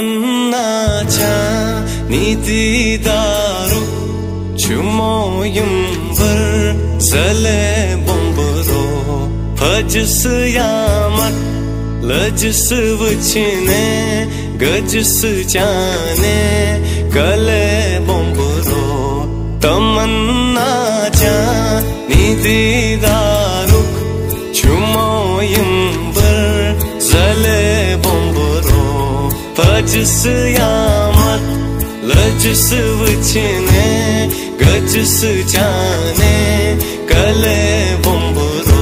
तमन्ना नी दीदारू चुमोयुम बर जले बोम्बरो फजस यामत लजस वचने गजस जाने कले बोम्बरो तमन्ना नी दीदारू चुमोयुम बर जले बोम्बरो फजस यामत लजस वचने गजस जाने कले बोम्बरो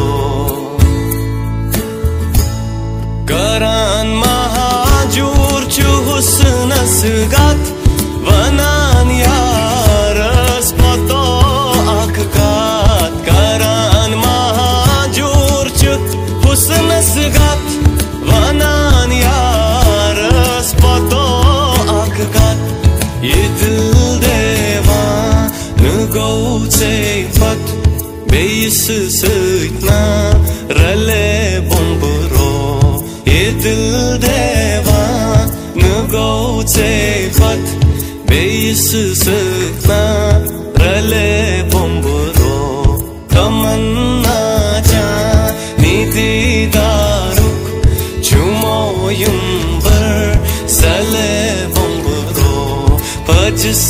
करान महाजूर चु हुस्नस गात वनान यारस पतो आखगात करान महाजूर चु हुस्नस गात वनान यारस पतो आखगात ये दिल देवान गौ फत बेइस सैतना रले बोम्बरो ये दिल देवान गौ फत बेइस सैतना रले बोम्बरो तमन्ना नी दीदारुक चुमोयुम बर जले बोम्बरो फजस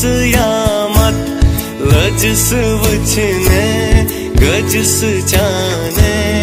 यामत लजस वचने गजस जाने